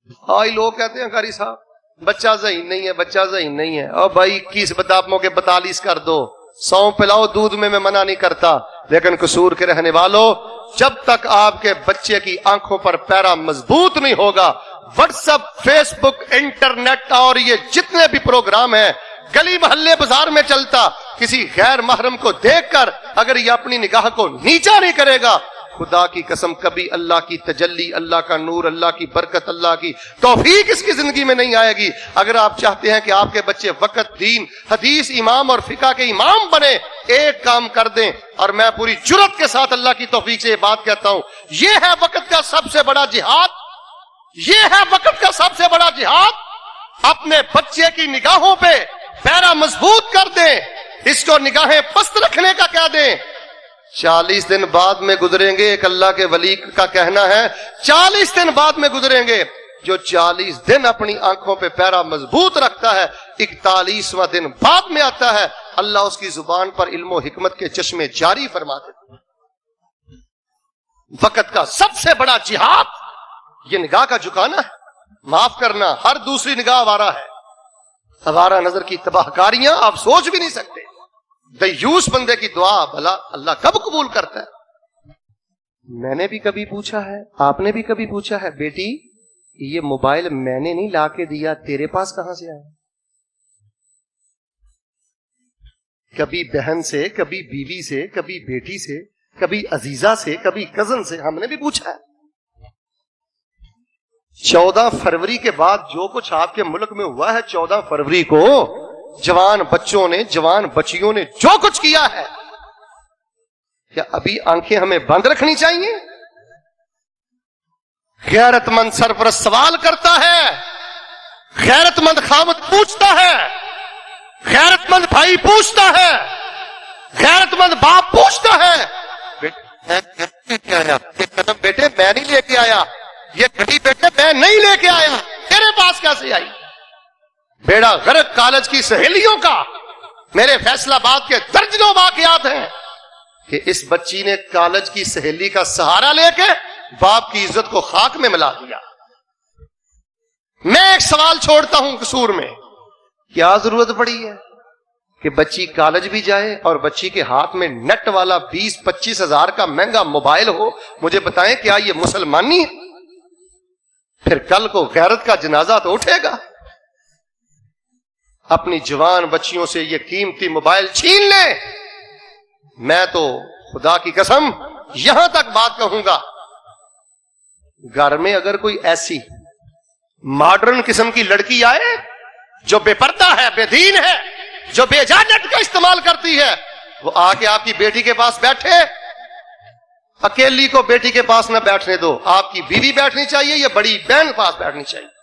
भाई लोग कहते हैं कारी साहब बच्चा ज़हीन नहीं है, बच्चा ज़हीन नहीं है। और भाई 21 बदामों के 42 कर दो, 100 पिलाओ दूध में, मैं मना नहीं करता, लेकिन कसूर के रहने वालों, जब तक आपके बच्चे की आंखों पर पैरा मजबूत नहीं होगा, व्हाट्सएप, फेसबुक, इंटरनेट और ये जितने भी प्रोग्राम है गली मोहल्ले बाजार में चलता, किसी गैर महरम को देखकर अगर ये अपनी निगाह को नीचा नहीं करेगा, खुदा की कसम कभी अल्लाह की तजल्ली, अल्लाह का नूर, अल्लाह की बरकत, अल्लाह की तौफीक इसकी जिंदगी में नहीं आएगी। अगर आप चाहते हैं कि आपके बच्चे वक़्त, दीन, हदीस, इमाम और फिका के इमाम बने, एक काम कर दें, और मैं पूरी जुर्रत के साथ अल्लाह की तौफीक से ये बात कहता हूं, ये है वक़्त का सबसे बड़ा जिहाद, ये है वक़्त का सबसे बड़ा जिहाद। अपने बच्चे की निगाहों पे पैरा मजबूत कर दें, इसको निगाहें पस्त रखने का कह दें। 40 दिन बाद में गुजरेंगे, एक अल्लाह के वली का कहना है 40 दिन बाद में गुजरेंगे, जो 40 दिन अपनी आंखों पे पैरा मजबूत रखता है, 41वां दिन बाद में आता है, अल्लाह उसकी जुबान पर इल्म हिकमत के चश्मे जारी फरमा देते हैं। वक़्त का सबसे बड़ा जिहाद ये निगाह का झुकाना है। माफ करना, हर दूसरी निगाह आवारा है। आवारा नजर की तबाहकारियां आप सोच भी नहीं सकते। दयूस बंदे की दुआ भला अल्लाह कब कबूल करता है? मैंने भी कभी पूछा है, आपने भी कभी पूछा है, बेटी ये मोबाइल मैंने नहीं लाके दिया, तेरे पास कहां से आया? कभी बहन से, कभी बीवी से, कभी बेटी से, कभी अजीजा से, कभी कजन से हमने भी पूछा है। 14 फरवरी के बाद जो कुछ आपके मुल्क में हुआ है, 14 फरवरी को जवान बच्चों ने, जवान बच्चियों ने जो कुछ किया है, क्या अभी आंखें हमें बंद रखनी चाहिए? गैरतमंद सरपरस्त सवाल करता है, गैरतमंद खामद पूछता है, गैरतमंद भाई पूछता है, गैरतमंद बाप पूछता है, बेटे मैं नहीं लेके आया, ये घड़ी बेटे मैं नहीं लेके आया, तेरे पास कैसे आई? बेड़ा गर्क कॉलेज की सहेलियों का मेरे फैसलाबाद के दर्जनों वाकयात हैं कि इस बच्ची ने कॉलेज की सहेली का सहारा लेके बाप की इज्जत को खाक में मिला दिया। मैं एक सवाल छोड़ता हूं कसूर में, क्या जरूरत पड़ी है कि बच्ची कॉलेज भी जाए और बच्ची के हाथ में नेट वाला 20-25 हजार का महंगा मोबाइल हो? मुझे बताएं, क्या ये मुसलमानी है? फिर कल को गैरत का जनाजा तो उठेगा। अपनी जवान बच्चियों से ये कीमती मोबाइल छीन ले। मैं तो खुदा की कसम यहां तक बात कहूंगा, घर में अगर कोई ऐसी मॉडर्न किस्म की लड़की आए जो बेपर्दा है, बेदीन है, जो बेजा नेट का इस्तेमाल करती है, वो आके आपकी बेटी के पास बैठे, अकेली को बेटी के पास ना बैठने दो, आपकी बीवी बैठनी चाहिए या बड़ी बहन पास बैठनी चाहिए।